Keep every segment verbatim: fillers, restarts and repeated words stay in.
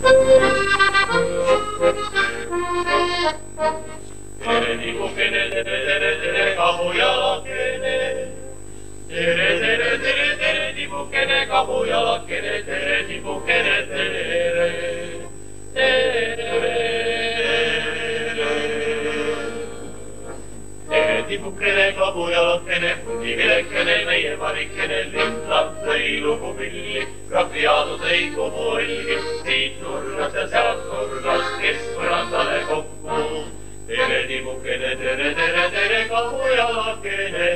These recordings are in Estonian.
Tere tibukene, tere, tere, tere, kabujalakene. Tere, tere, tere, tere, tibukene, kabujalakene, tere tibukene, tere, tere. Tere tibukene, kabujalakene, hundivilekene, meie varikene, lindlab lõi lugupilli, graafiaadus ei kubu ilgi, siit nurgast ja sealt nurgast, kes põrandale kokku. Tere tibukene, tere, tere, tere, kabujalakene,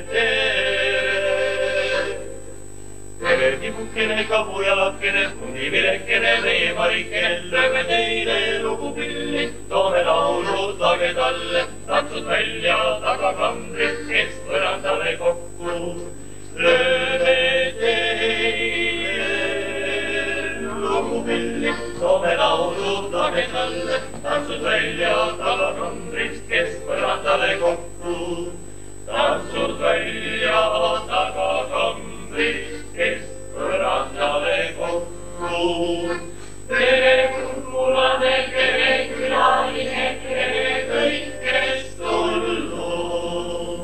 tere. Tere tibukene, kabujalakene, hundivilekene, meie varikene, lööme teile lugupilli, toome laulud lagedalle, tantsud välja tagakambrit, kes põrandale kokku. Lööme teile lugupilli, toome laulud lagedalle, tantsud välja tagakambrist, kes põrandale kokku. Tantsud välja tagakambrist, kes põrandale kokku. Tere kurkulane, tere külaline, tere kõik, kes tulnud.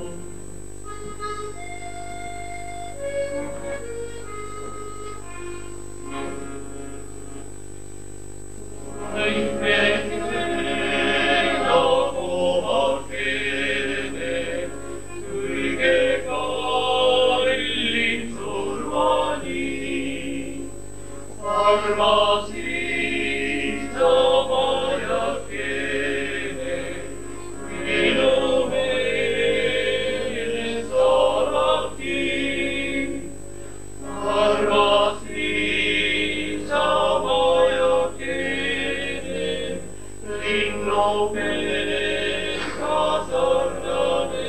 Kõik armas isa vajakene, minu meeles alati. Armas isa vajakene, linnukega sarnane,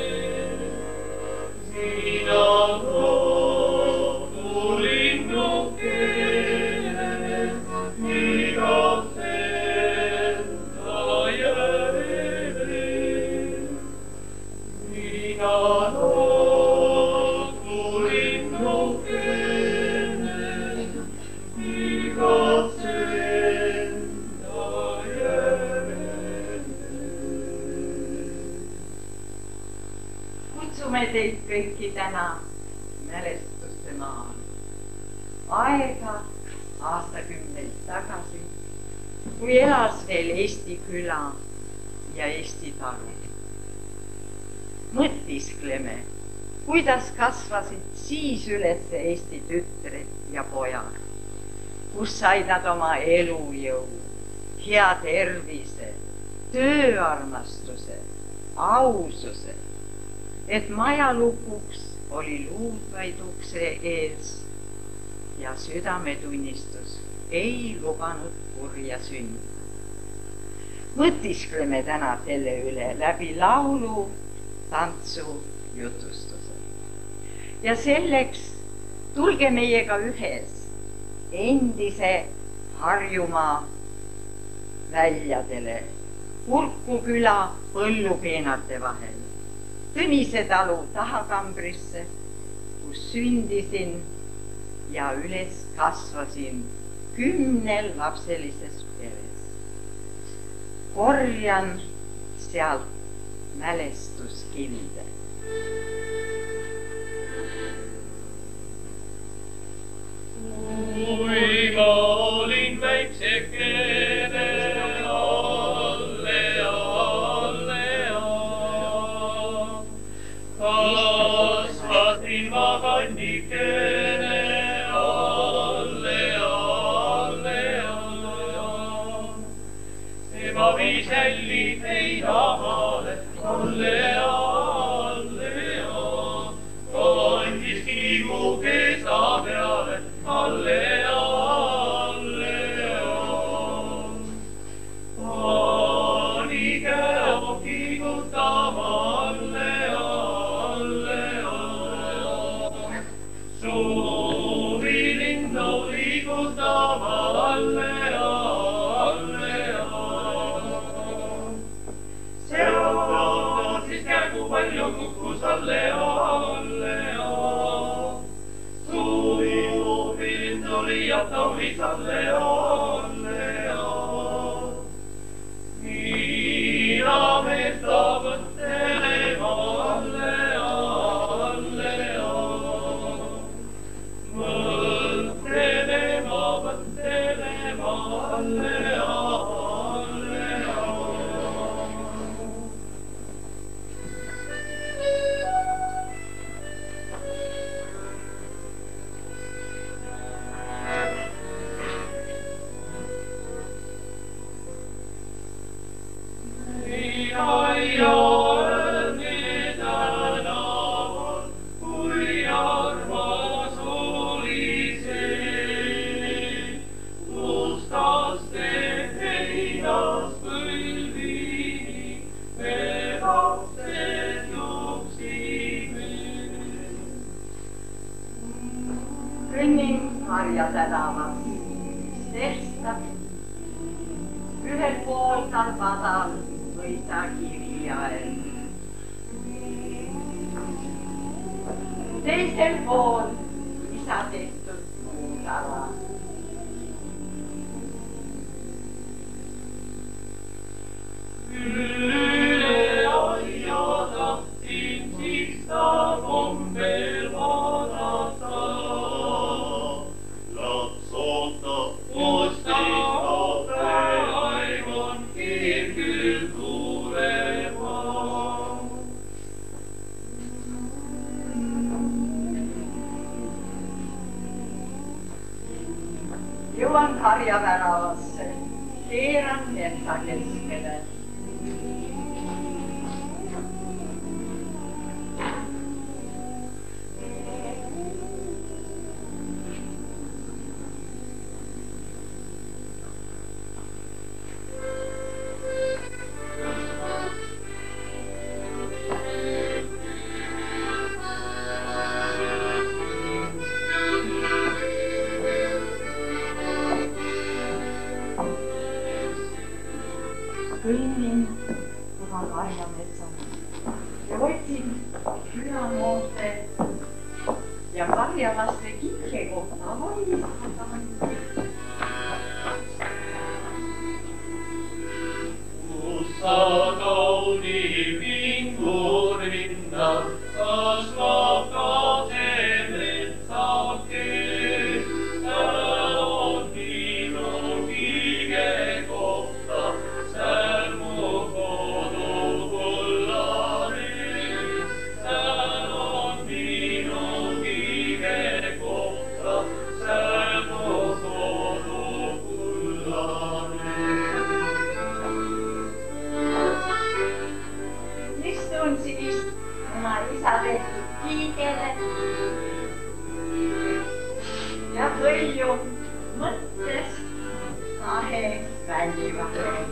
sina toodu linnukene. Kutsume teid kõiki täna mälestuste maal. Aega aastakümneid tagasi, kui elas veel Eesti küla ja Eesti talu. Mõtiskleme, kuidas kasvasid siis üles Eesti tütred ja pojad, kus said nad oma elujõu, hea tervise, tööarmastuse, aususe, et majalukuks oli luud vaid ukse ees ja südametunnistus ei lubanud kurja sündi. Mõtiskleme täna selle üle läbi laulu, tantsu, jutustuse. Ja selleks tulge meiega ühes endise Harjumaa väljadele, Kurku küla põllupeenarte vahel, Tõnise talu tahakambrisse, kus sündisin ja üles kasvasin kümnel lapselises peres. Korjan sealt mälestuskilde. Kui ma olin väiksekene, alle, alle, kasvasin ma kannikene, alle, alle, ema viis jälli heinamaale, alle, alle, kandis kiimu kesa peale, alle, alle, pani käo kiigutama, alle, alle, suuri linnu liigutama, alle, alle, seal siis kägu Kõnnin Harja tänavat, mis testab. Ühel pool tal padal võita kirjael. Teisel pool isa tehtud puutala. Üle aia tahtsin siis ta kombel vaadata. Laps ootab, musta ootajaim on kirgül tulema. Jõuan Harja väravasse, keeran metsa keskele. Kõnnin tuhan Harja metsa ja otsin külamoonte ja karjalaste kihke kohta vaistadan. Kus sa kauni vingurinna, kasvab ka see metsake. Seal on minu kiige kohta, seal mu kodu kullane. Seal on minu kiige kohta, seal mu kodu kullane. Istun siis oma isa tehtud kiigele ja hõljun mõttes kahe välli vahel.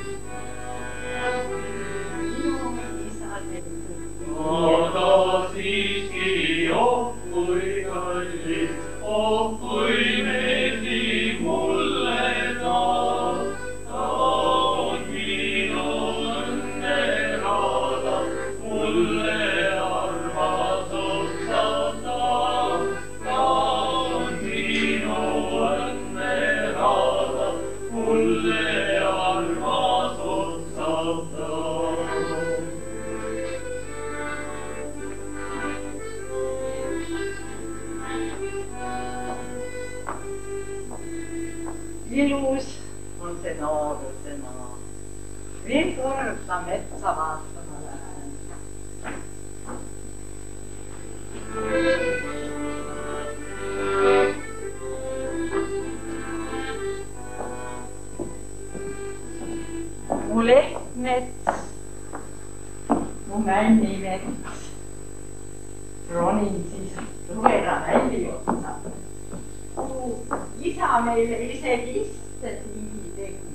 Minu isa tehtud Aga siiski, oh kui kallis, oh kui meeldib mulle ta. Ta on minu õnneraada, mulle armas otsab ta. Ta on minu õnneraada, mulle armas otsab ta. ilus on see nooruse maa. Veel kord ma metsa vaatama lähen. Mu lehtmets, mu männimets. Ronin siis Ruera välli otsa. Isa meile isegi istet nii tegi.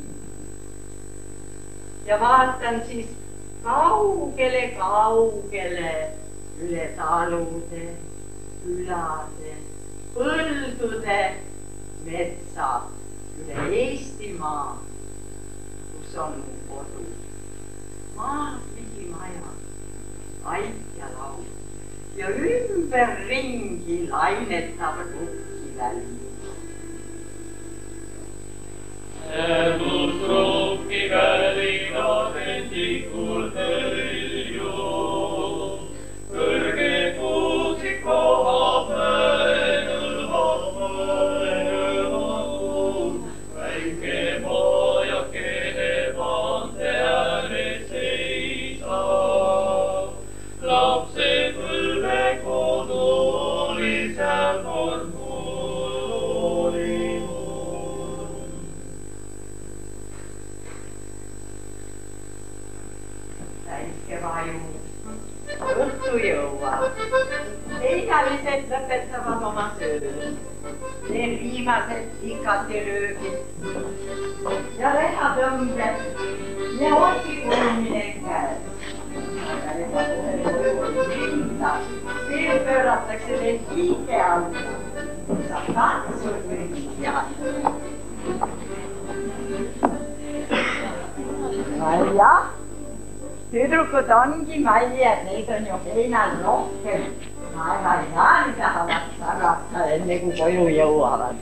Ja vaatan siis kaugele, kaugele üle talude, külade, põldude, metsa, üle Eestimaa, kus on mu kodu. Maal pidi maja, ait ja laud ja ümberringi lainetab kukki väli. Kus rukki välina vendikul hõlju, kõrge kuusik kohab mäenul, mäenul on, väike Väiskevaju. Õhtu jõuab. Teisalised lõpetavad oma söö. Need viimased pikati löögid. Ja rehatõmbed ja otsikulumine käes. Aga juba kohe koju linna. Veel pööratakse veel kiike alla. Saab tantsul või teada. Jah, tüdrukud ongi maljad, neid on ju heinal rohkem. Aga ei saa, nii tahavad sarata enne kui koju jõuavad.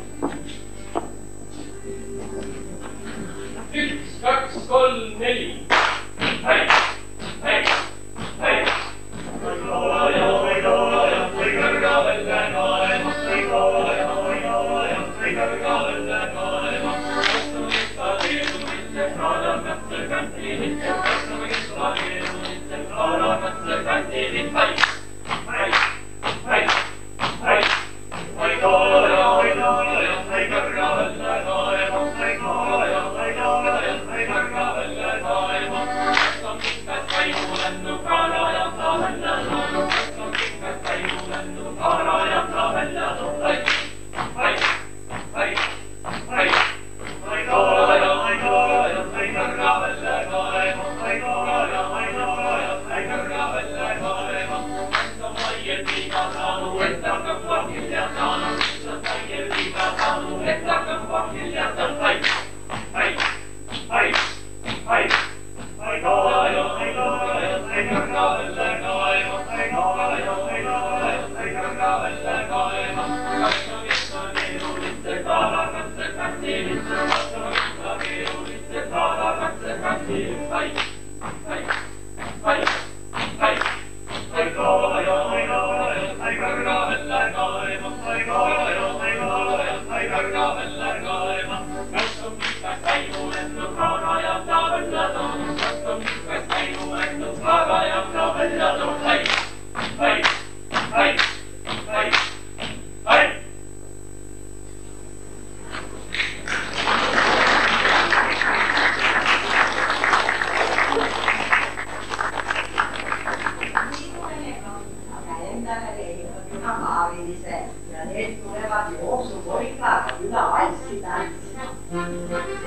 Üks, kaks, kolm, neli. Hei, hei, hei. Või kooja, või kooja, või kõrga välja kaema. Või kooja, või kooja, või kõrga välja kaema. Kassu ikka liidumitte, kaada katse kantiivite. Kassu ikka liidumitte, kaada katse kantiivite. Hei, hei, hei, hei. Või kooja, või kooja, või kõrga välja kaema. Või kooja, või kooja, või kõrga välja kaema. Kassu ikka saimu lennu, kaada ja ta välja toonud. Kassu ikka saimu lennu, kaada ja ta välja toonud. Hei, hei, hei, hei. Või kooja, või kooja, või kõrga välja kaema. Või kooja, või kooja, või kõrga välja kaema. Kas on vaiel liiga saanud, et hakkab pakil ja saanud. Kas on vaiel liiga saanud, et hakkab pakil ja saanud. Hei, hei, hei, hei. Või kooja, või kooja, või kõrga välja kaema. Või kooja, või kooja, või kõrga välja kaema. Kas on ikka keeruliste kaada katse kantiivisse. Kas on ikka keeruliste kaada katse kantiivisse. Hei, hei, hei, hei. Või kooja, või kooja, või kõrga välja kaema. Või kooja, või kooja, või kõrga välja kaema. Kas on ikka saimu lennu, kaada ja ta välja toonud. Kas on ikka saimu lennu, kaada ja ta välja toonud. Hei, hei, hei, hei, hei. Aga endale leiavad juba maavise ja need tulevad jooksupoikaga üle valssi tantsima.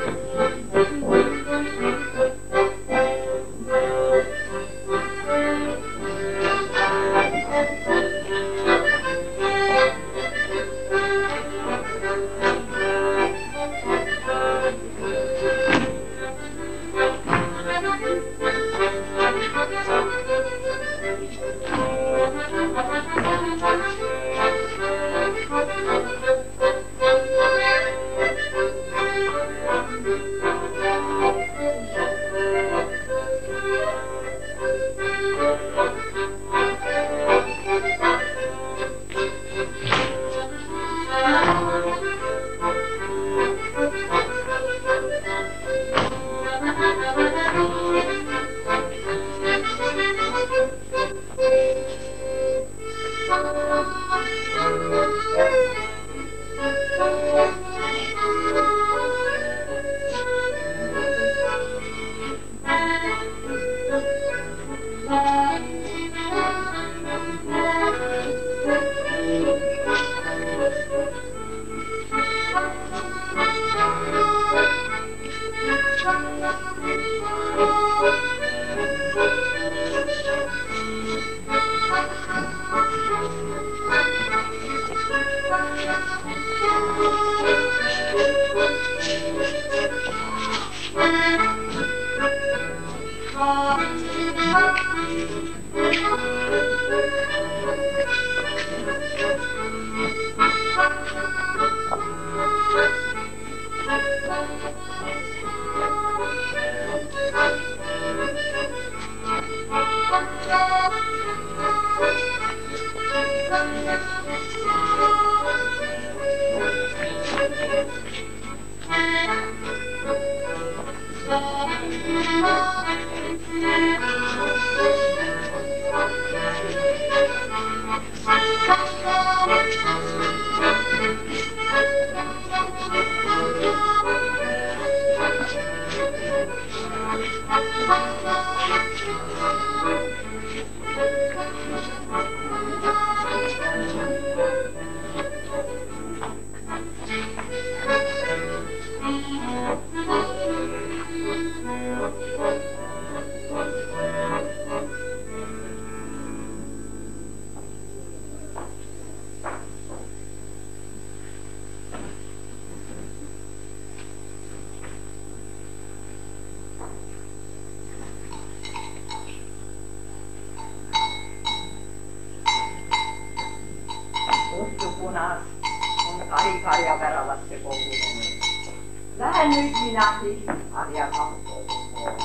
Thank you. Punas on Kari-Karjaväravasse kogunut. Lähen nüüd minagi Karjakahkogu poole.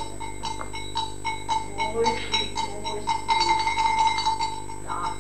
Muisti, muisti. Ja.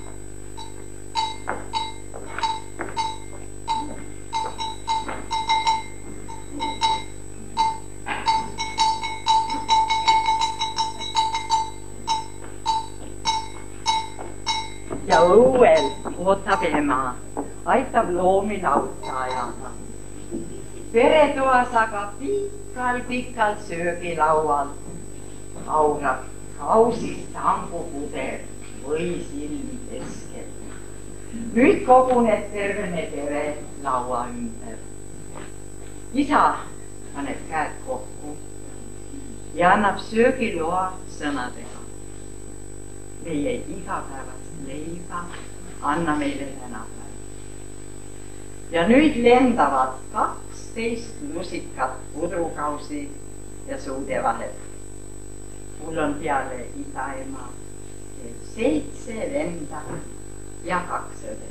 Ja õuel ootab ema, aitab loomi lauta ajada. Peretoas aga pikal-pikal söögilaual aurab kausist hambupuder või silmi keskel. Nüüd koguneb tervene pere laua ümber. Isa paneb käed kokku ja annab söögiloa sõnadega. Meie igapäevast leiba anna meile tänapäev. Ja nüüd lendavad kaksteist lusikat pudrukausi ja suude vahel. Mul on peale isaema seitse venda ja kaks õde.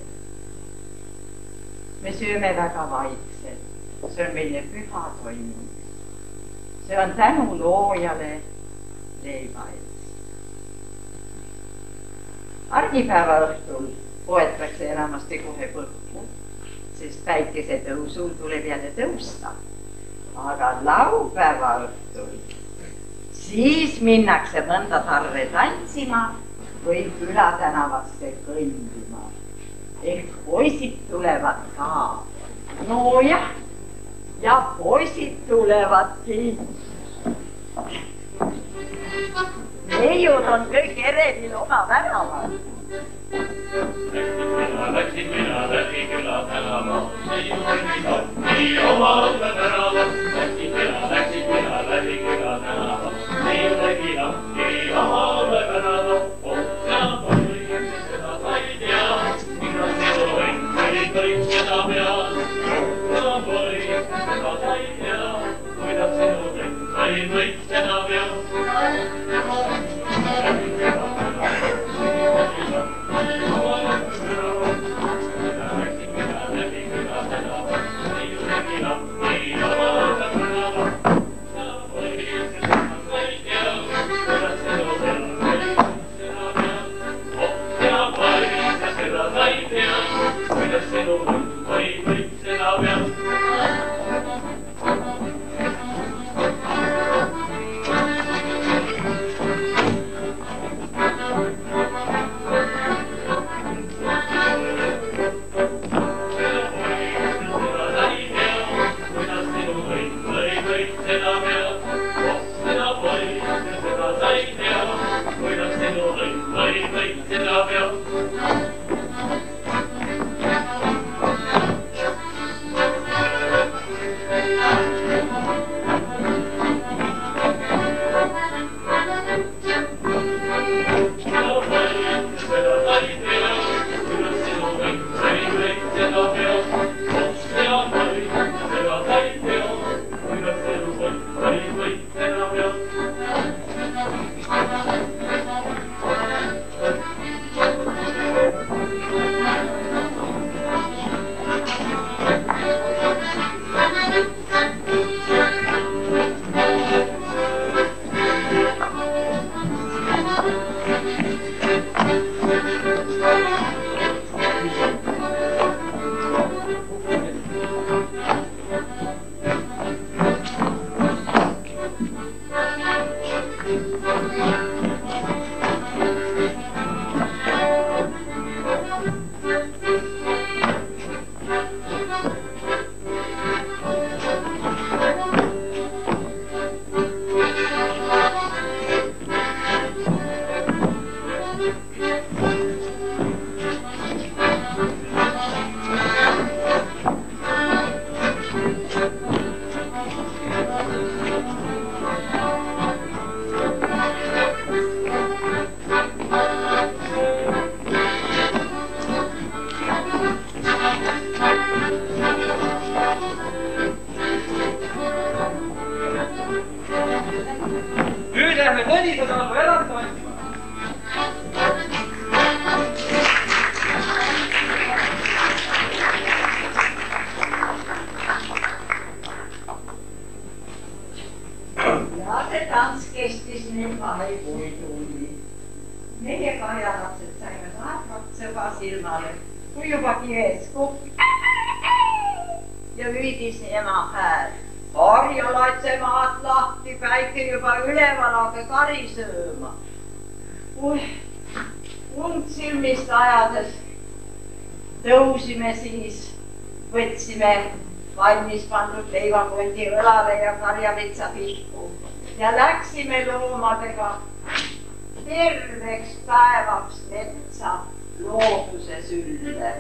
Me sööme väga vaikselt. See on meile püha toimunud. See on tänu loojale leiba ees. Argipäeva õhtul poetakse enamasti kohe põrku, sest päikese tõusul tuleb jälle tõusta. Aga laupäeva õhtul siis minnakse mõnda tarre tantsima või külatänavasse kõndima. Ehk poisid tulevad ka. No jah, ja poisid tulevadki. Neiud on kõik erevil oma väraval. Läksin mina läbi küla tänava, neiud on nii toppi oma õppe väraval. Läksin mina, läksin mina läbi küla tänava, neiud tegi lahti oma õppe väraval. Otsa poi, seda sa ei tea, minna sinu õnn oli kõik seda peal. Otsa poi, seda sa ei tea, kuidas sinu õnn oli kõik seda peal. nelisada nagu elada tantsima. Ja see tants kestis meil kahe kuid. Meie karjalapsed saime tahtvat sõba silmale, kui juba kives kukk ja hüüdis ema hääl. Karjalaitse maad lahti, päike juba üleval, aga kari sööma. Und silmist ajades tõusime siis, võtsime valmis pandud leivakondi õlale ja karjavitsa pihku ja läksime loomadega terveks päevaks metsa looduse sülle.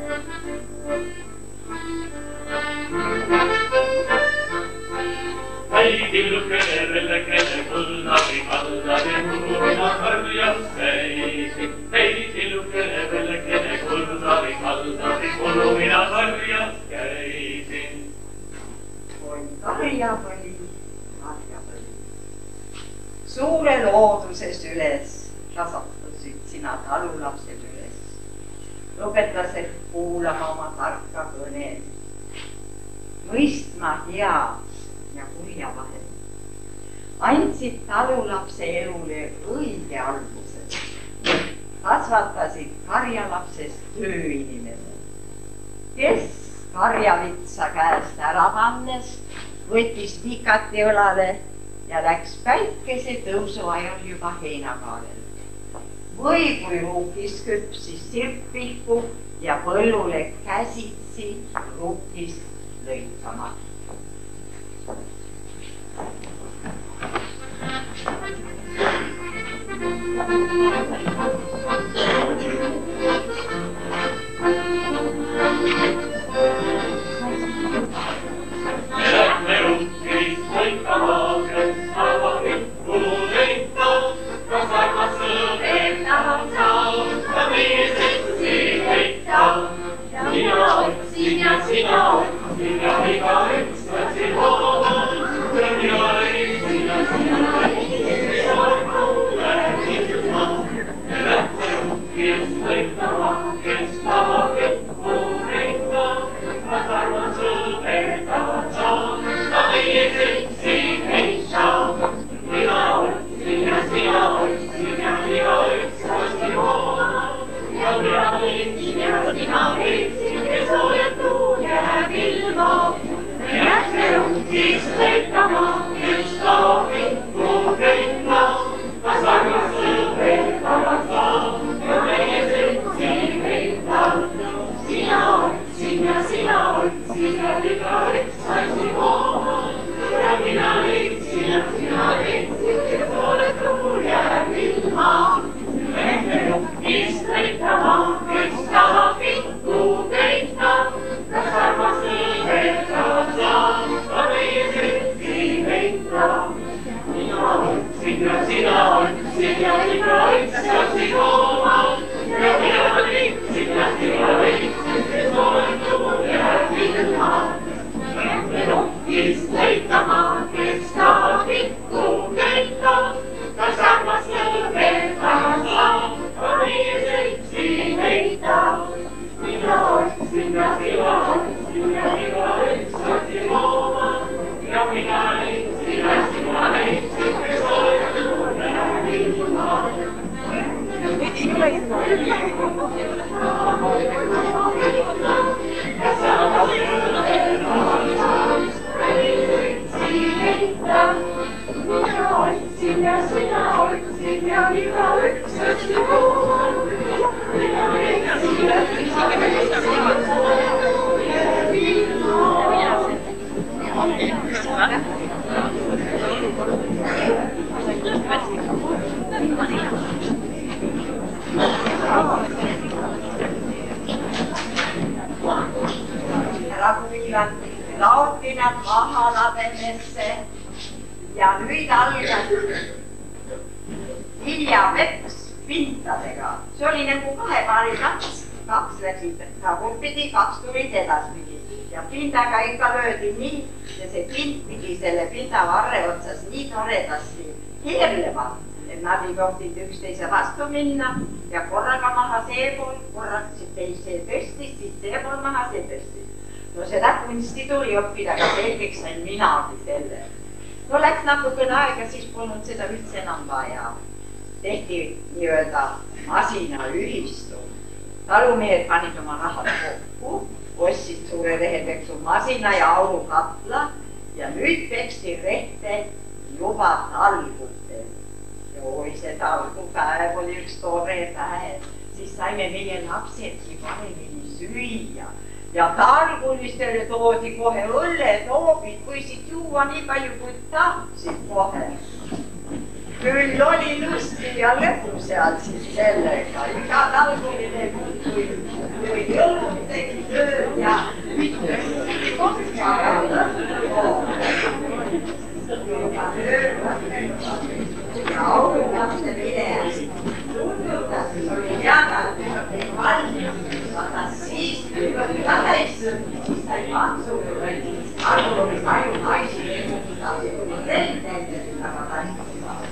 Ai tillukene, vellekene, kulnari, kallari, kulumina karjas käisi. Ei tillukene, vellekene, kulnari, kallari, kulumina karjas käisi. Oi karjapõli, karjapõli. Suure looduses üles kasvatusid sina talulapsed üles. Õpetasid kuulama oma tarka kõned. Mõistma head ja kurja vahel. Andsid talulapse elule õige alguse. Kasvatasid karjalapsest tööinimese, kes karjavitsa käest ära pannes võttis tikati õlale ja läks päikese tõusu ajal juba heinakaarel. Või kui ruukis küpsis sirppihku ja põllule käsitsi ruukis lõikama. Laotti nad maha lademesse ja nüüd algas viljaveks pintadega. See oli nagu kahe paari kaks, kaks läksid tagurpidi, kaks tulid edaspidi ja pindaga ikka löödi nii ja see pind pidi selle pinda varre otsas nii toredasti heerlema et nad ei tohtinud üksteise vastu minna ja korraga maha seepool, korraga teise tõstis, siis seepool maha see tõstis. No seda kunsti tuli õppida, aga selgeks sain minagi selle. No läks natukene aega, siis polnud seda üldse enam vaja. Tehti nii-öelda masina ühistu. Talumehed panid oma rahad kokku, ostsid suure reheteksu masina ja aurukatla ja nüüd peksti rehte juba talgutel. Ja oi, see talgupäev oli üks tore päev. Siis saime meie lapsedki paremini süüa. Ja talgulistele toodi kohe õlletoobid, võisid juua nii palju, kui tahtsid kohe. Küll oli lusti ja lõpu seal siis sellega. Iga talguline kui, kui õllud tegi tööd ja ütles kokka ja lõpu. Juba tööd ja aurukapse minejas. Tundutas, mis oli teada, et ei valmis. Aga siis, kui oli lähesõn, siis sai maksuga. Arvo oli palju naisi, et ta oli rentende, aga ta ei saa.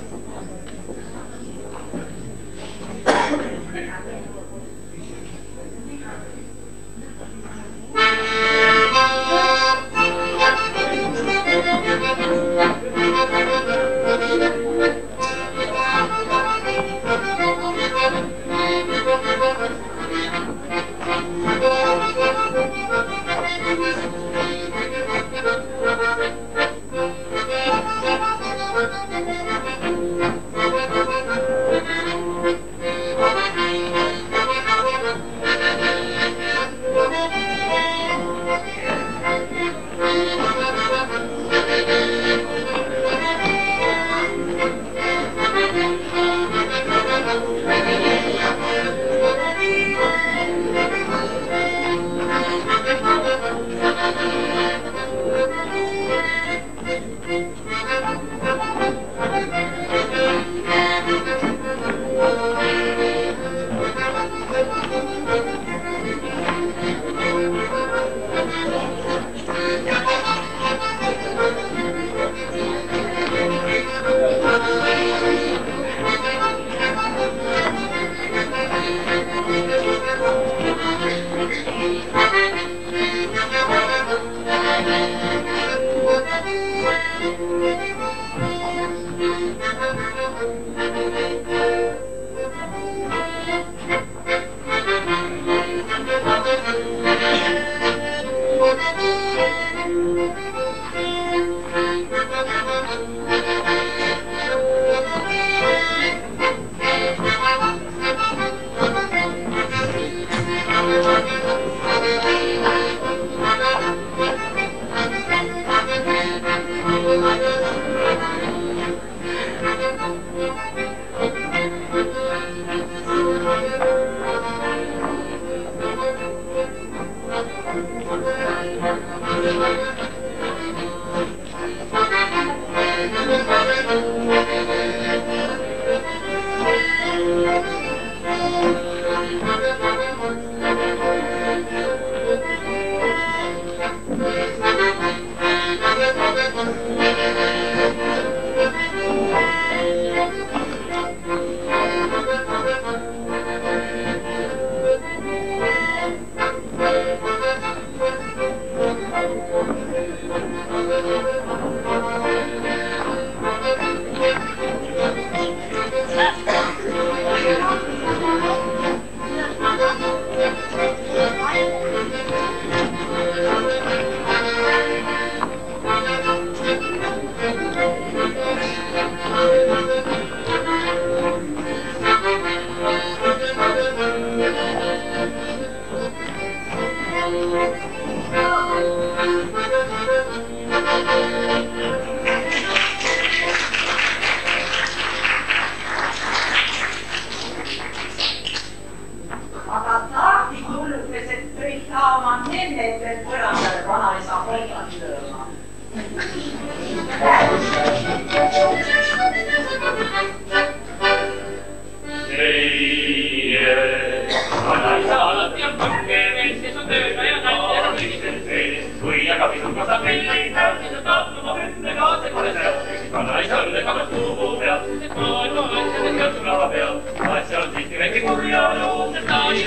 Kannaiselle kamat puhuu pealt, et maailma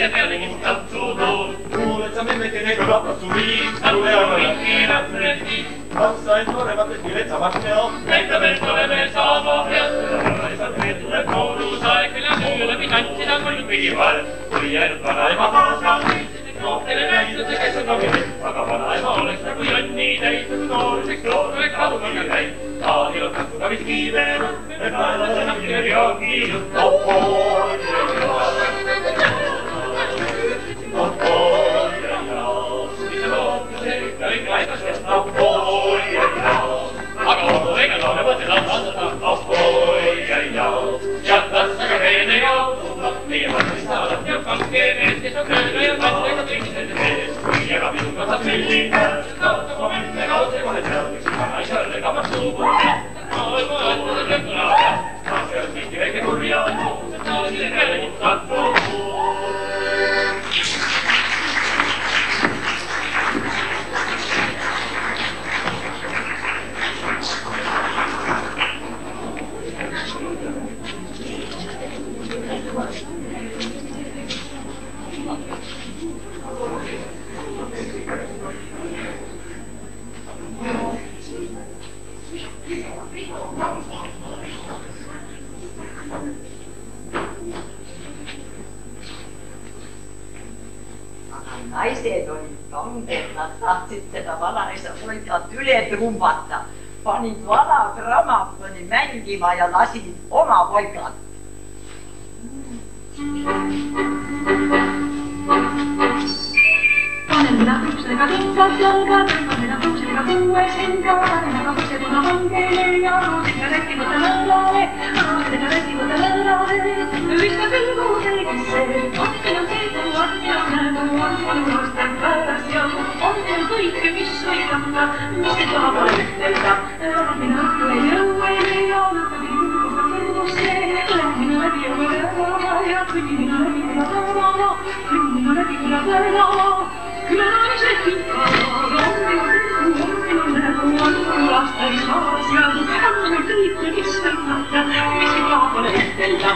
ja pealegi tantsutoon. Kuuled sa memmekene rapasuviin, kuuleama kiirelt rehti. Katsa et norematest kiiret samast teo. Näitab, et oleme sama head. Raisad meil tuleb koolusaeg, mille kuulemi tantsida kolm piival. Kui jäänud vanaema kaasa, noortele näinud see, kes on kogimid. Aga vanaema oleks nagu jonni täitud nooruseks looduseks kadumaga käib. Taadil on katsuda vist kiivenud, et naelas enam kirja kiirut. Ohoo, ohoo, ja jaa, mis see lootus ei kõik laibas ja ohoo, ja jaa. Aga ohoo, ega loone mõte laulata, ohoo, ja jaa. Ja tassaga reene ja autuba, meie mõttelis saadab ja kanke mees, kes on kööga ja kattega kõikidele mees. Ja ka minu katsab milline, kaotab momente kaotse kohe teadmiseks, aga ei selle kammas suubuda. Maailma õhtuda lõppulada, kaase on tihti väike kurja, taasile käenud katsuda. Naised olid kanged, nad tahtsid seda vanaisa poikat üle trumbata, panid vana grammofoni mängima ja lasid oma poikat. Panen mina prukslega kingad jalga, tõmban mina pruksega kuues hinga, panen aga pukse kuna hangele ja roosika räki võtta lõllale, roosika räki võtta lõllale. Ühista pilgu selgisse, on minu keedu, on minu nägu, on minu aastal päevas ja on mul kõike, mis võib anda, mis ei taha pole ütelda. On minu õhtu ei jõu ei leia, lõpeb minu kõrvusse, läheb minu läbi ja kõrva ja kõnni minu läbi küla tõrva, kõnni minu läbi küla tõrva. Külanised kinkavad, on minu pilgu, on minu nägu, on minu aastal saas ja on mul kõike, mis võib anda, mis ei taha pole ütelda.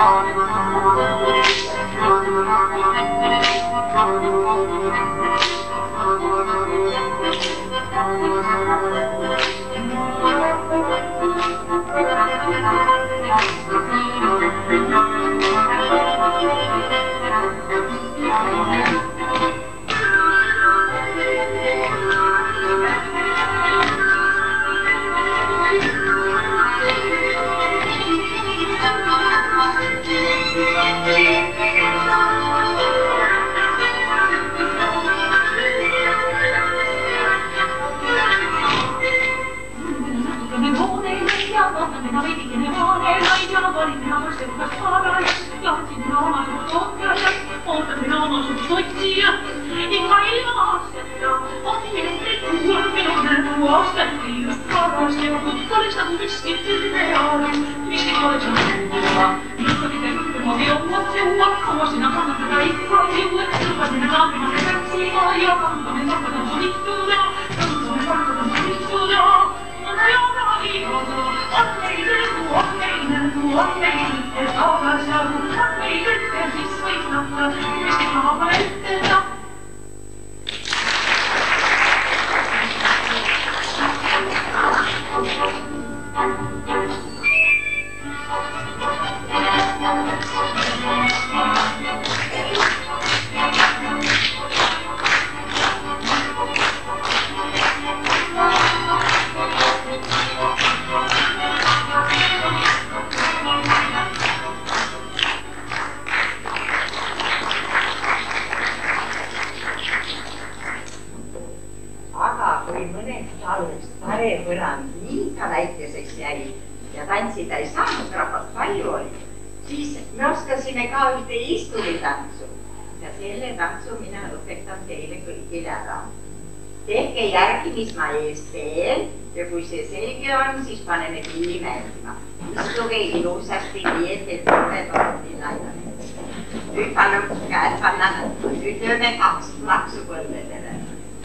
Tehke järgi, mis ma ees teen ja kui see selge on, siis paneme pilli mängima. Istuge ilusasti nii, et teil tunned on pillaidane. Nüüd palun käed panna nõnda. Nüüd lööme kaks plaksu põlvedele.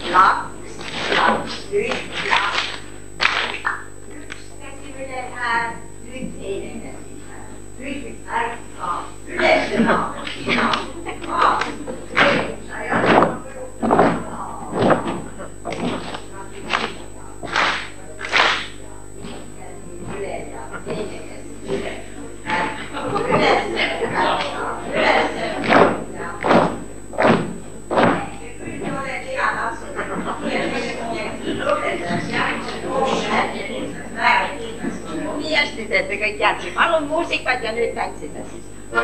Plaks, plaks, nüüd plaks. Üks käsi üle hääl, nüüd teine käsi hääl. Nüüd ärka üles, naa, naa, naa. Nii hästi teete kõik järgi. Palun muusikat ja nüüd tantsime siis.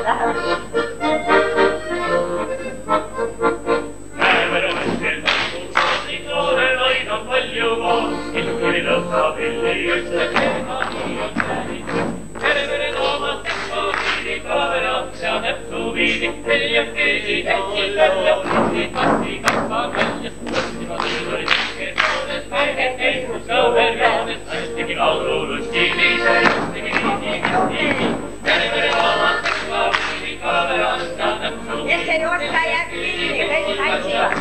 Kes ei oska jääb kinni, kõik tantsivad.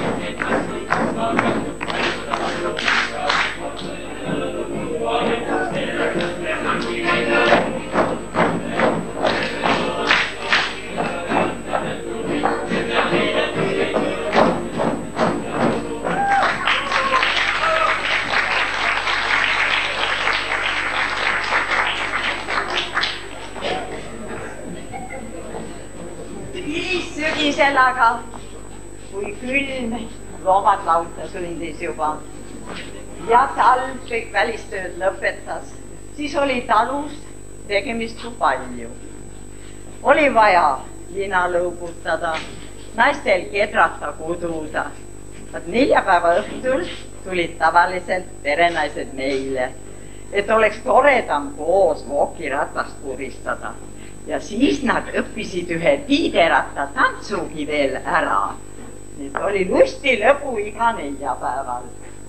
Sügisel aga, kui külm loomad lauta sundis juba ja talv kõik välistööd lõpetas, siis oli talus tegemist palju. Oli vaja lina lõugutada, naistel kedrata kududa. Neljapäeva õhtul tulid tavaliselt perenaised meile, et oleks toredam koos vookiratast puristada. Ja siis nad õppisid ühe tiideratta tantsugi veel ära. Nüüd oli lusti lõbu iga neljapäeval.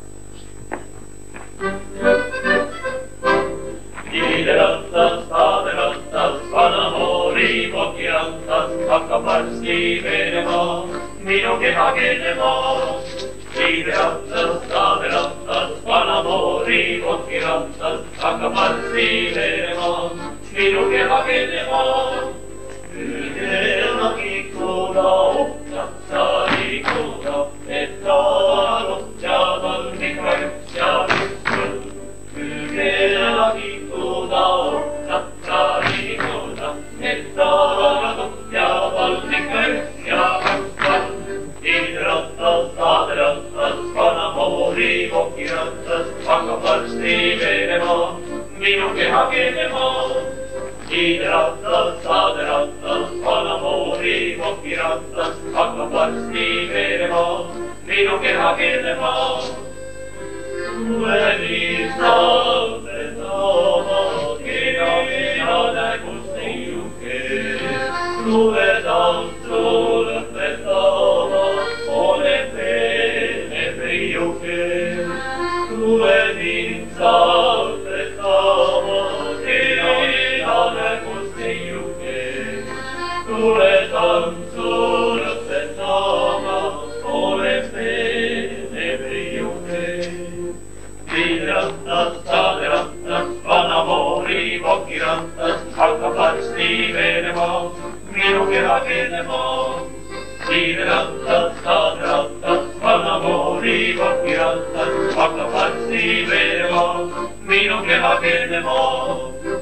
Tiideratas, taaderatas, vanamoori vokiratas, hakkab varsti veeremaa, minu keha keelemaa. Tiideratas, taaderatas, vanamoori vokiratas, hakkab varsti veeremaa, minu keha keelemaa. Ülgena kikuda, upsatsa liikuda, et taalut ja talmika üks ja üks. Ülgena kikuda, upsatsa liikuda, et taalut ja talmika üks ja üks. Tiideratas, taaderatas, vanamoori vokiratas, hakkab varsti veeremaa, minu keha keelemaa. Tiideratas, taaderatas, vanamoori vokiratas, hakkab varsti veeremaa, minu keha keelemaa. Tule lihtsalt vedama, keha keha nägust neiuke. Tule tantsu lõpetama, ole peene peiuke. Tule lihtsalt vedama, keha keha nägust neiuke. Tule tantsu lõpetama, ole peene peiuke. Tiideratas, taaderatas, vanamoori vokiratas, hakkab varsti veeremaa, minu keha keelemaa. Tiideratas, taaderatas, vanamoori vokiratas, hakkab varsti veeremaa, minu keha keelemaa.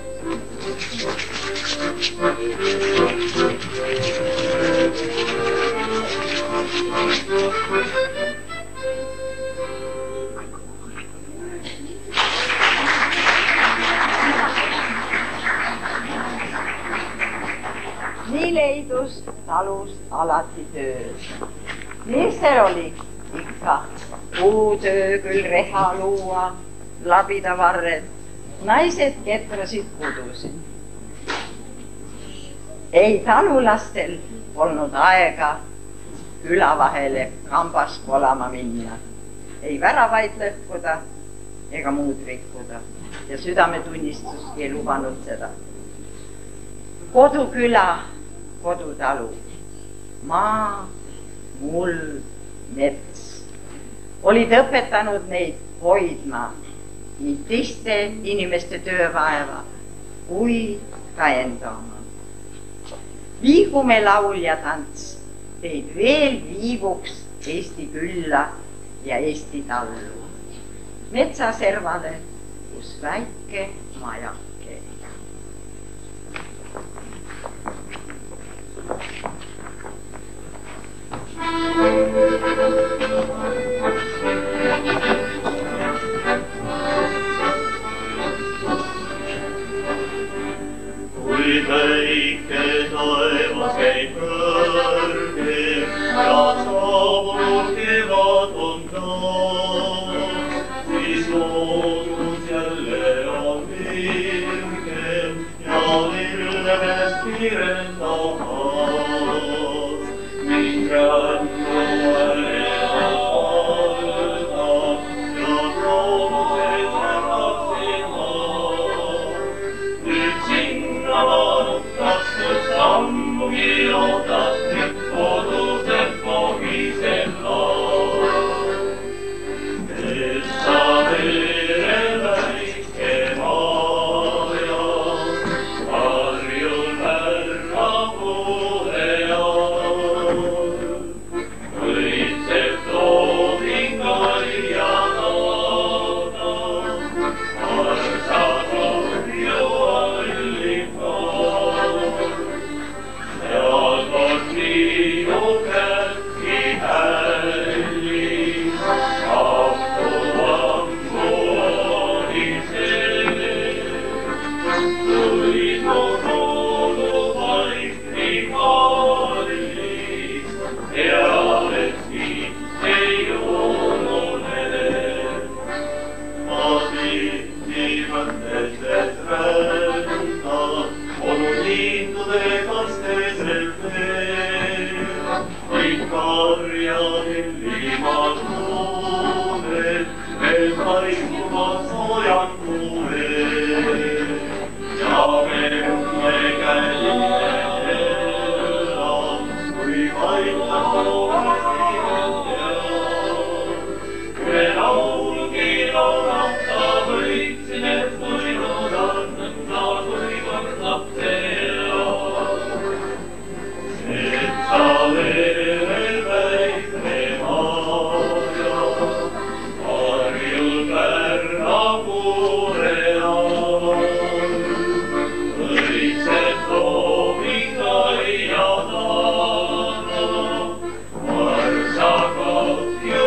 Nii leidus talus alati tööd. Meestel oli ikka puutöö küll reha luua, labida varred, naised ketrasid kudusid. Ei talulastel polnud aega küla vahele kambas kolama minna, ei väravaid lõhkuda ega muud rikkuda ja südametunnistuski ei lubanud seda. Koduküla, kodutalu, maa, muld, mets olid õpetanud neid hoidma nii teiste inimeste töövaeva kui ka enda oma. Viigume laul ja tants teid veel viivuks Eesti külla ja Eesti tallu. Metsaservale, kus väike majake. Nüüd väike taevas käib kõrgel ja saabunud kevad on taas, siis loodus jälle on virgem ja ilmest kiirendamas. Mind rännu äärest valdab ja loodused ärkaksin maa. Nüüd sinna vaadates ammugi oodati koduselt kohisel laul. Kes sa mere väike maja, varjul härra puhe all. Võitseb looming aianada, arsa kahju allikal. Seal kord minu kätki hälli, ahtu ammu oli see. Tulid mu koolu vaikni kallis, teadetki ei unune. Ma tihti mõtetes rändan, onu lindude kastesel veel, kõik karjadel ilmad tuuned, veel paikuvad soojangu veel. Ja me õnne käime elab, kui vaikab loomestimend teab. Üle laulgi laulata võiksin, et võinud on nõnda, kui kord lapse elab. Et sa veel väike maja, varjul pärna puure all. Võitsed looming aianada, arsa kahju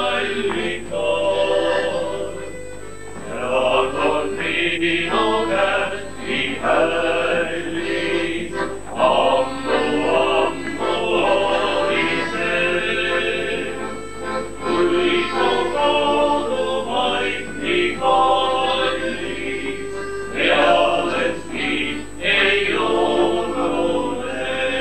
allikal. Ja kord minu kätki hällis, ammu, ammu oli see. Kuid mu kodu vaikni kallis, teadetki ei unune.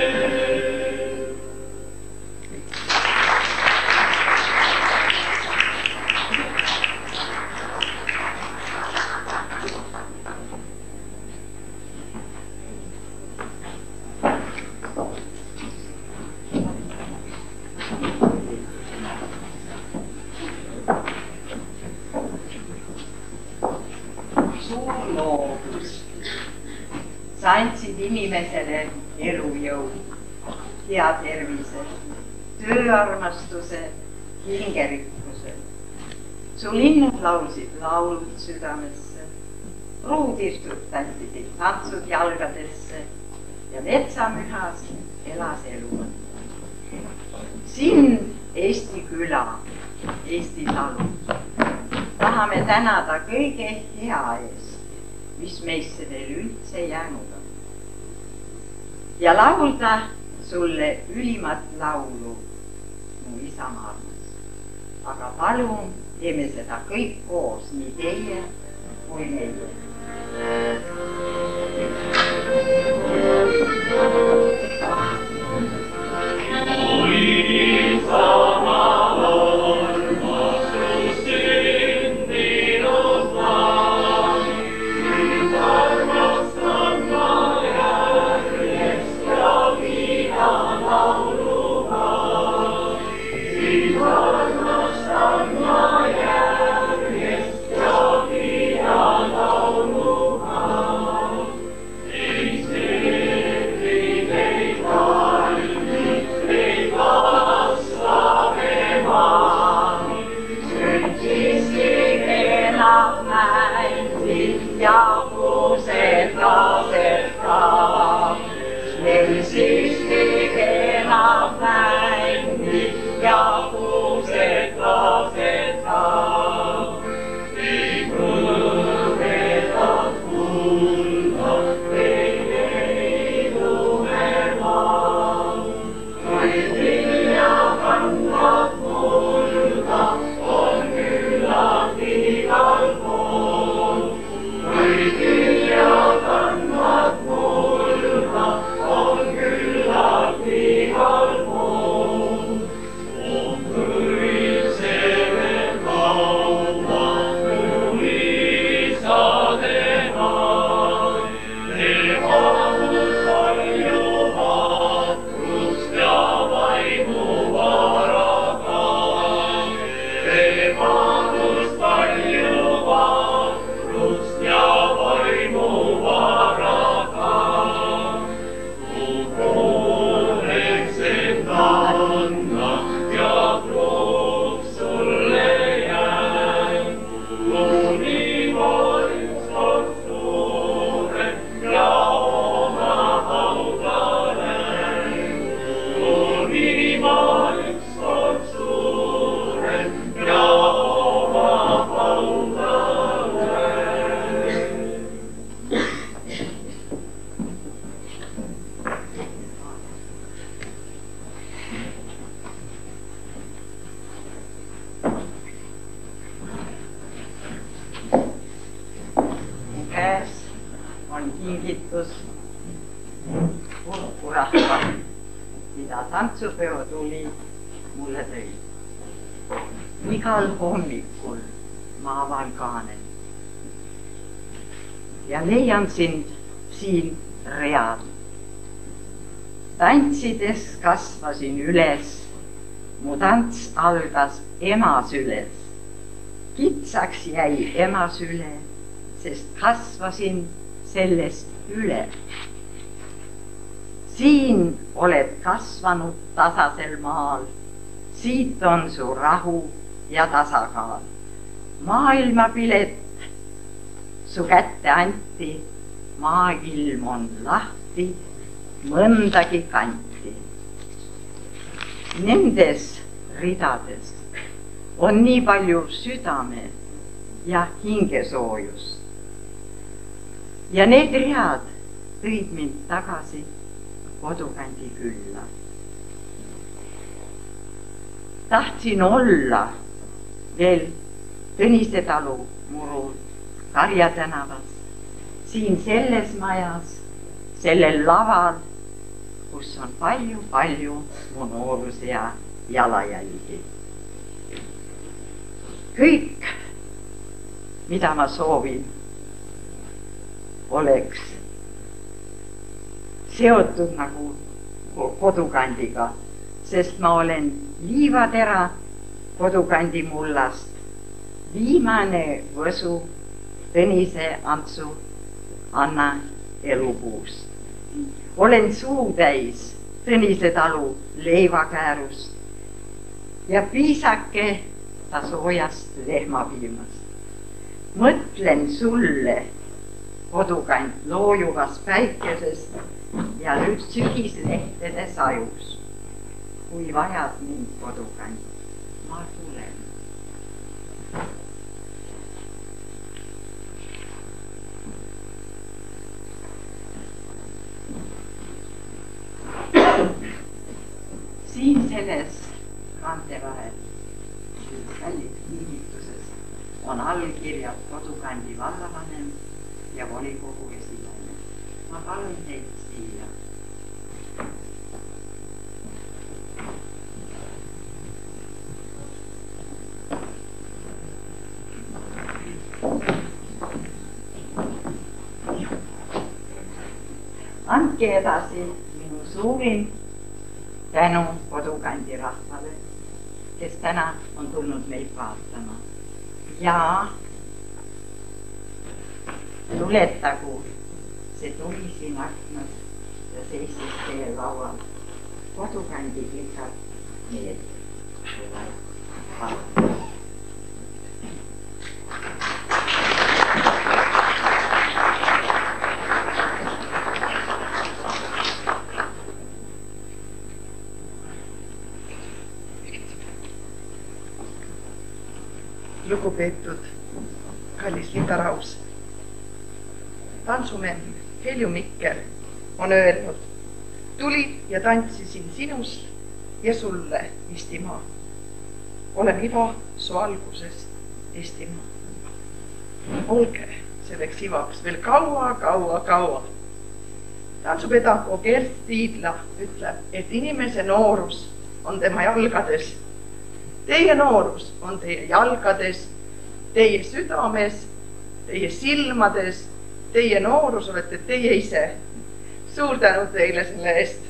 Suur loodus. Sa andsid inimesele elujõu, hea tervise, tööarmastuse, hingerikkuse. Su linnud laulsid laulud südamesse, pruudirtud tantsisid tantsud jalgadesse ja metsamühas elas elu. Sind, Eesti küla, Eesti talu, tahame tänada kõige hea eest, mis meisse veel üldse jäänud on. Ja laulda sulle ülimat laulu, mu isamaa armas. Aga palun, teeme seda kõik koos, nii teie kui meie. Kui isamaa armas, kus sündinud maa, nüüd armastan ma järjest ja kiidan lauluga. Nüüd armastan ma järjest ja kiidan lauluga. kingitus kurkurahva, mida tantsupeo tuli mulle tõi. Igal hommikul ma avan kaanen ja leian sind siin real. Tantsides kasvasin üles, mu tants algas ema süles. Kitsaks jäi ema süle, sest kasvasin sellest üle. Siin oled kasvanud tasasel maal, siit on su rahu ja tasakaal. Maailmapilet su kätte anti, maailm on lahti, mõndagi kanti. Nendes ridades on nii palju südame ja hingesoojust. Ja need read tõid mind tagasi kodukandi külla. Tahtsin olla veel Tõnise talu murul Karja tänavas, siin selles majas, sellel laval, kus on palju-palju mu noorusea jalajälgi. Kõik, mida ma soovin, oleks seotud nagu kodukandiga, sest ma olen liivatera kodukandi mullast, viimane võsu Tõnise Antsu Anna elupuust. Olen suutäis Tõnise talu leivakäärust ja piisake ta soojast lehmapiimast. Mõtlen sulle kodukant loojuvas päikesest ja nüüd sügislehtede sajus. Kui vajad mind kodukant, ma tulen. Siin selles rande vahel, kallis kingituses, on allkirjad kodukandi vallavanem ja volikogu esilaine. Ma palun teid siia. Andke edasi minu suurim tänu kodukandi rahvale, kes täna on tulnud meid vaatama. Ja tuletagu see tuli siin aknas ja seisis teie laual. Kodukandi pikad need vaatama. Lugupeetud kallis Linda Raus. Tantsumemm Helju Mikker on öelnud, tulid ja tantsisin sinust ja sulle, Eestimaa. Olen iva su algusest, Eestimaa. Olge selleks ivaks veel kaua, kaua, kaua. Tantsupedagoog Gert Tiidla ütleb, et inimese noorus on tema jalgades. Teie noorus on teie jalgades, teie südames, teie silmades, teie noorus olete teie ise. Suur tänu teile selle eest.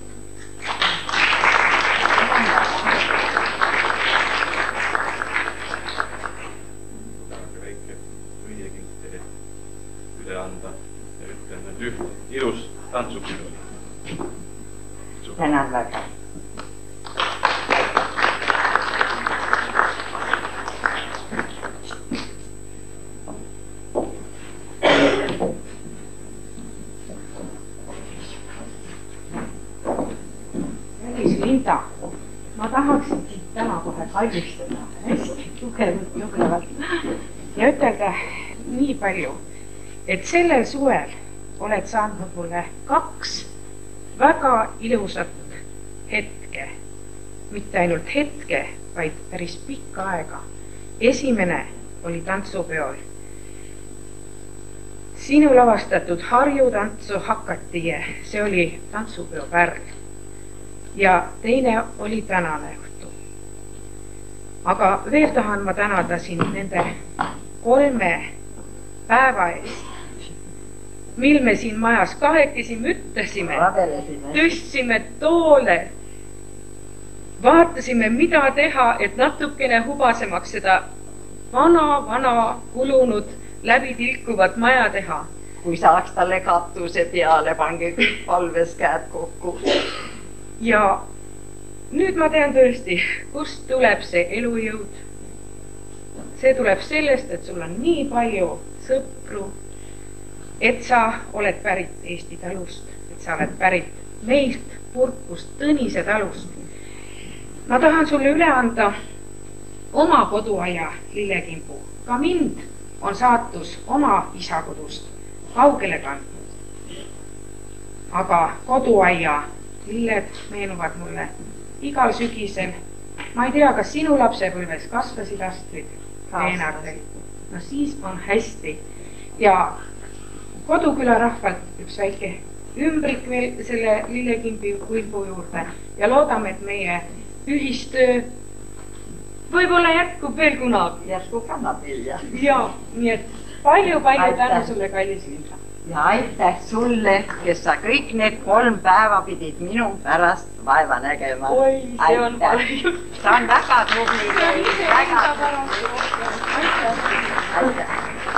Tahake väike õiekink teile üle anda ja ütlen nüüd üht ilus tantsupidu. Tänan väga. Linda, ma tahaksin siit täna kohe kallistada hästi tugevalt, tugevalt ja ütelda nii palju, et sellel suvel oled saanud mulle kaks väga ilusat hetke, mitte ainult hetke, vaid päris pikka aega. Esimene oli tantsupeol. sinu lavastatud Harju tantsu hakati, see oli tantsupeo pärl. Ja teine oli tänane õhtu. Aga veel tahan ma tänada siin nende kolme päeva eest, mil me siin majas kahekesi müttasime, tõstsime toole, vaatasime, mida teha, et natukene hubasemaks seda vana, vana kulunud läbi tilkuvat maja teha. Kui saaks talle katuse peale, pange kõik palves käed kokku. Ja nüüd ma tean tõesti, kust tuleb see elujõud. See tuleb sellest, et sul on nii palju sõpru, et sa oled pärit Eesti talust, et sa oled pärit meilt Purkust, Tõnise talust. Ma tahan sulle üle anda oma koduaia lillekimbu. Ka mind on saatus oma isa kodust kaugele kandnud. Aga koduaia lilled meenuvad mulle igal sügisel. Ma ei tea, kas sinu lapsepõlves kasvasid astrid peenardel. No siis on hästi. Ja Koduküla rahvalt üks väike ümbrik veel selle lillekimbi kuibu juurde ja loodame, et meie ühistöö võib-olla jätkub veel kunagi. Jätkub kannab vilja. Ja, nii et palju-palju tänu sulle, kallis Linda. Ja aitäh sulle, kes sa kõik need kolm päeva pidid minu pärast vaeva nägema. Oi, see on palju. See on väga tubli. See on ise enda pärast. Aitäh. Aitäh.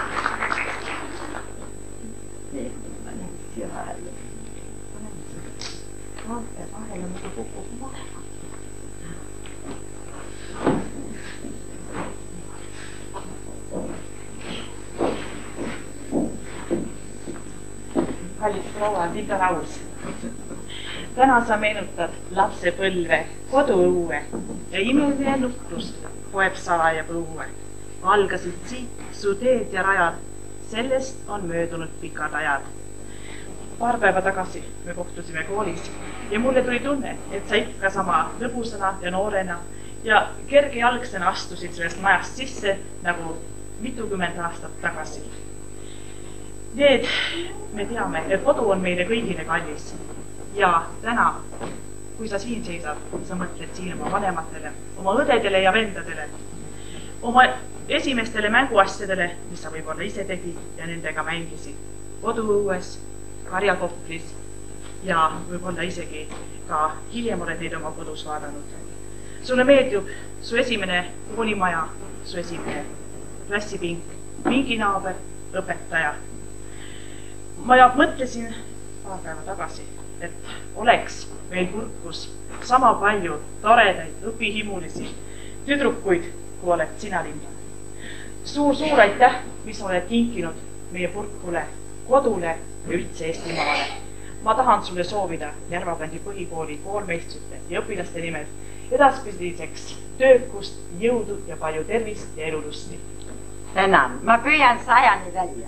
Vaate vahele, mida kukub vahele. Kallis proua Linda Raus. Täna sa meenutad lapsepõlve, koduõue ja imeline nukrust poeb salaja põue. Algasid siit su teed ja rajad, sellest on möödunud pikad ajad. Paar päeva tagasi me kohtusime koolis ja mulle tuli tunne, et sa ikka sama lõbusana ja noorena ja kergejalgsena astusid sellest majast sisse nagu mitukümmend aastat tagasi. Need me teame, et kodu on meile kõigile kallis ja täna, kui sa siin seisad, sa mõtled siin oma vanematele, oma õdedele ja vendadele, oma esimestele mänguasjadele, mis sa võib-olla ise tegid ja nendega mängisid koduõues, karjakohvlis ja võib-olla isegi ka hiljem oled neid oma kodus vaadanud. Sulle meeldib su esimene koolimaja, su esimene klassipink, pinginaaber, õpetaja. Ma ja mõtlesin paar päeva tagasi, et oleks meil Purkus sama palju toredaid õpihimulisi tüdrukuid, kui oled sina, Linda. Suur-suur aitäh, mis oled kinkinud meie Purkule, kodule ja üldse Eestimaale. Ma tahan sulle soovida Järvakandi põhikooli koolmeistrite ja õpilaste nimel edaspidiseks töökust, jõudu ja palju tervist ja elulusti. Tänan, ma püüan sajani välja.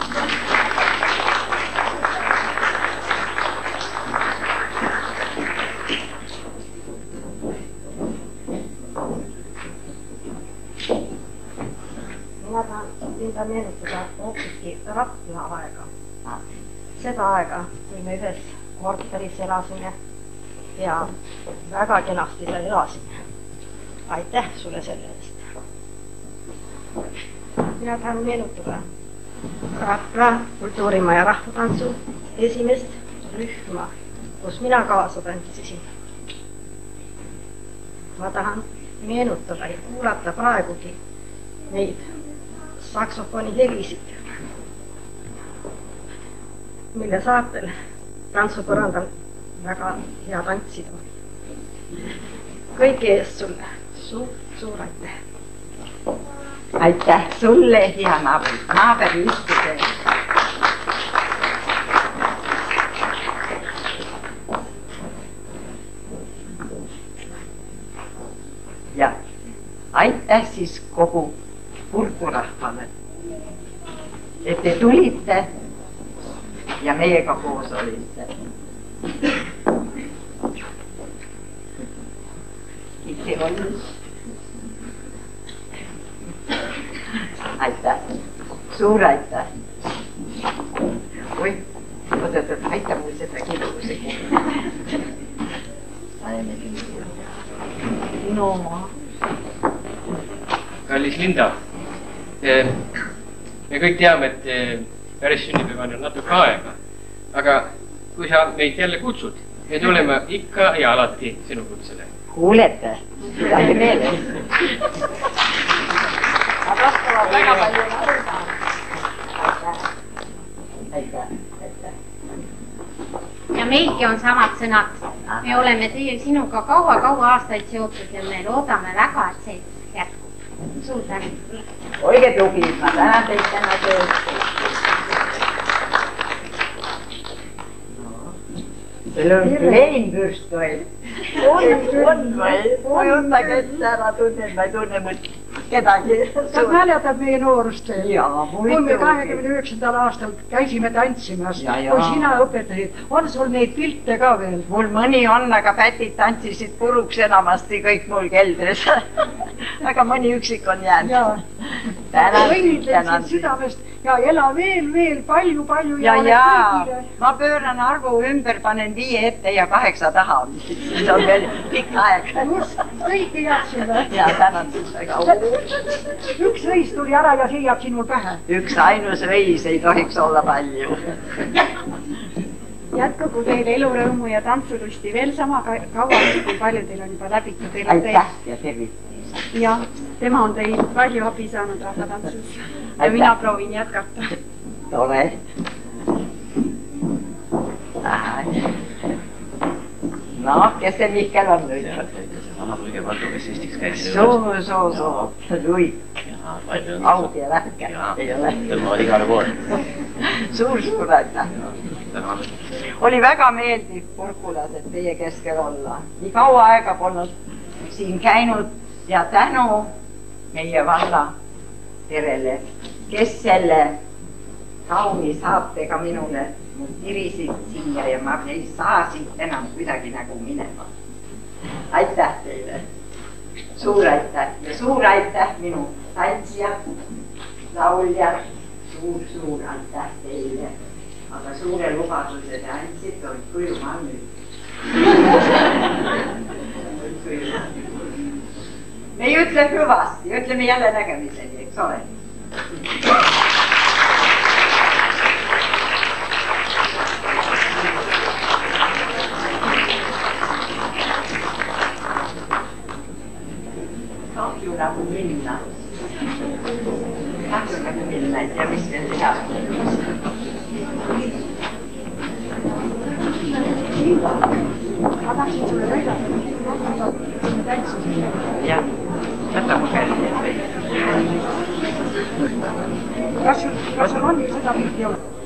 Mina tahan Linda meenutada hoopiski Rapla aega. Seda aega, kui me ühes korteris elasime ja väga kenasti seal elasime. Aitäh sulle selle eest. Mina tahan meenutada Rapla kultuurimaja rahvatantsu esimest rühma, kus mina kaasa tantsisin. Ma tahan meenutada ja kuulata praegugi neid saksofoni helisid, mille saatel tantsupõrandal väga hea tantsida. Kõigi eest sulle suur-suur aitäh. Aitäh sulle, hea naaber, naaberi ühtuse. Ja aitäh siis kogu Purkurahvale, et te tulite ja meiega koos olite. Itse oli. Aitäh, suur aitäh. Oi, oot-oot-oot, aita mul seda kirjuse kuulda. no. kallis Linda, me kõik teame, et päris sünnipäevani on natuke aega, aga kui sa meid jälle kutsud, me tuleme ikka ja alati sinu kutsele. Kuulete, pidage meeles. Nad oskavad väga palju laulda. Aitäh, aitäh. Ja meilgi on samad sõnad. Me oleme teie sinuga kaua-kaua aastaid seotud ja me loodame väga, et see jätkub. Suur tänu. Olge tublid, ma tänan teid täna tööd. Teil on leinpürst või? On, on või? Kujutage ette ära tunnen, ma ei tunne kedagi. Kas mäletad meie noorust veel? Jaa, kui me kahekümne üheksandal aastal käisime tantsimas, kui sina õpetasid, on sul neid pilte ka veel? Mul mõni on, aga pätid tantsisid puruks enamasti kõik mul keldris. Aga mõni üksik on jäänud. Õnnitlen südamest ja ela veel, veel palju, palju. Ja, ja, ma pööran arvu ümber, panen viie ette ja kaheksa taha. Siis on veel pikk aeg. Just, kõike jääb sulle. Ja, tänan siis väga. Üks reis tuli ära ja see jääb sinul pähe. Üks ainus reis ei tohiks olla palju. Jätkagu teil elurõõmu ja tantsurusti veel sama kaua, kui palju teil on juba läbitud elu. Aitäh ja tervist. Ja tema on teil palju abi saanud rahvatantsus ja mina proovin jätkata. Tore. No, kes see Mihkel on nüüd? Sama Luige Valdu, kes Eestiks käis. Soo, soo, soo. Luik. Aud ja lähke. Tema oli igale pool. Suur-suur aitäh. Oli väga meeldiv Kurkulased teie keskel olla. Nii kaua aega polnud siin käinud ja tänu meie valla perele, kes selle kauni saatega minule kirisid siia ja ma ei saa siit enam kuidagi nagu minema. Aitäh teile. Suur aitäh ja suur aitäh minu tantsijad, lauljad. Suur-suur aitäh teile. Aga suure lubaduse te andsite, olid kujuma nüüd. Me ei ütle hüvasti, ütleme jälle nägemiseni, eks ole. Kahju nagu minna. Kahju nagu minna, et ja mis veel teha. Ma tahtsin sulle näidata, et me tantsime. Jah, võta mu kätte. Kas sul on seda pilti olnud?